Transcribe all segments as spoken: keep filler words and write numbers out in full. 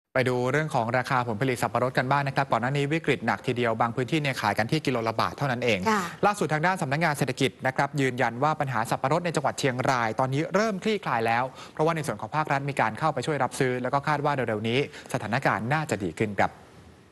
ไปดูเรื่องของราคาผลผลิตสับปะรดกันบ้าง น, นะครับก่อนหน้านี้วิกฤตหนักทีเดียวบางพื้นที่เนี่ยขายกันที่กิโลละบาทเท่านั้นเองล่าสุดทางด้านสำนักงานเศรษฐกิจนะครับยืนยันว่าปัญหาสับปะรดในจังหวัดเชียงรายตอนนี้เริ่มคลี่คลายแล้วเพราะว่าในส่วนของภาครัฐมีการเข้าไปช่วยรับซื้อแล้วก็คาดว่าเร็วๆนี้สถานการณ์น่าจะดีขึ้นครับ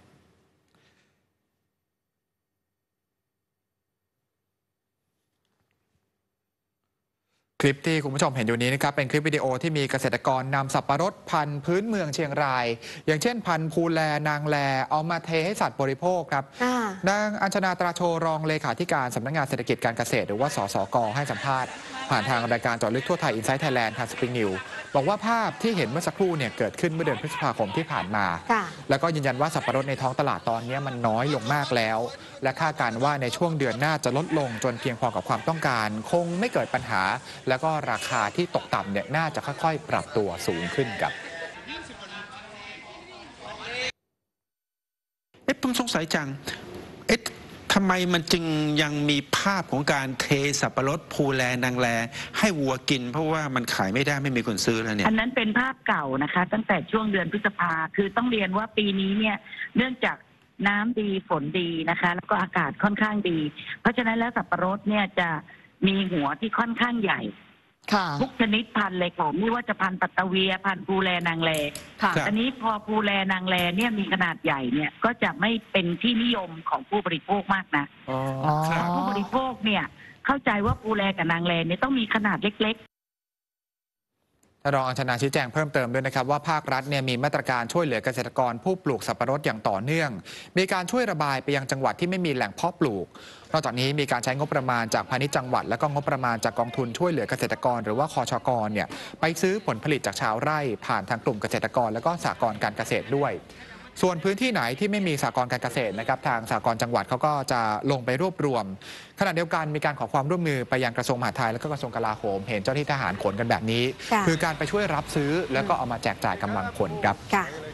คลิปที่คุณผู้ชมเห็นอยู่นี้นะครับเป็นคลิปวิดีโอที่มีเกษตรกรนำสับปะรดพันธุ์พื้นเมืองเชียงรายอย่างเช่นพันธุ์ภูแลนางแลเอามาเทให้สัตว์บริโภคครับนางอัญชนาตราโชรองเลขาธิการสำนักงานเศรษฐกิจการเกษตรหรือว่าสสกให้สัมภาษณ์ผ่านทางรายการเจาะลึกทั่วไทยอินไซต์ไทยแลนด์ทางสปริงนิวบอกว่าภาพที่เห็นเมื่อสักครู่เนี่ยเกิดขึ้นเมื่อเดือนพฤษภาคมที่ผ่านมาแล้วก็ยืนยันว่าสับปะรดในท้องตลาดตอนนี้มันน้อยลงมากแล้วและคาดการณ์ว่าในช่วงเดือนหน้าจะลดลงจนเพียงพอกับความต้องการคงไม่เกิดปัญหาแล้วก็ราคาที่ตกต่ำเนี่ยน่าจะค่อยๆปรับตัวสูงขึ้นครับเอ๊ะผมสงสัยจังเอ๊ะทำไมมันจึงยังมีภาพของการเทสับปะรดภูแลนางแลให้วัวกินเพราะว่ามันขายไม่ได้ไม่มีคนซื้อแล้วเนี่ยอันนั้นเป็นภาพเก่านะคะตั้งแต่ช่วงเดือนพฤษภาคือต้องเรียนว่าปีนี้เนี่ยเนื่องจากน้ำดีฝนดีนะคะแล้วก็อากาศค่อนข้างดีเพราะฉะนั้นแล้วสับปะรดเนี่ยจะมีหัวที่ค่อนข้างใหญ่ทุกชนิดพันธุ์เลยค่ะไม่ว่าจะพันธุ์ปัตตะเวียพันธุ์ภูแลนางแลอันนี้พอภูแลนางแลเนี่ยมีขนาดใหญ่เนี่ยก็จะไม่เป็นที่นิยมของผู้บริโภคมากนะผู้บริโภคเนี่ยเข้าใจว่าภูแลกับนางแลเนี่ยต้องมีขนาดเล็กๆรองอัญชนาชี้แจงเพิ่มเติมด้วยนะครับว่าภาครัฐเนี่ยมีมาตรการช่วยเหลือเกษตรกรผู้ปลูกสับปะรดอย่างต่อเนื่องมีการช่วยระบายไปยังจังหวัดที่ไม่มีแหล่งเพาะปลูกนอกจากนี้มีการใช้งบประมาณจากพาณิชย์จังหวัดและก็งบประมาณจากกองทุนช่วยเหลือเกษตรกรหรือว่าคชกเนี่ยไปซื้อผลผลิตจากชาวไร่ผ่านทางกลุ่มเกษตรกรและก็สหกรณ์การเกษตรด้วยส่วนพื้นที่ไหนที่ไม่มีสหกรณ์การเกษตรนะครับทางสหกรณ์จังหวัดเขาก็จะลงไปรวบรวมขณะเดียวกันมีการขอความร่วมมือไปยังกระทรวงมหาดไทยและก็กระทรวงกลาโหมเห็นเจ้าหน้าที่ทหารขนกันแบบนี้คือการไปช่วยรับซื้อแล้วก็เอามาแจกจ่ายกำลังพลครับ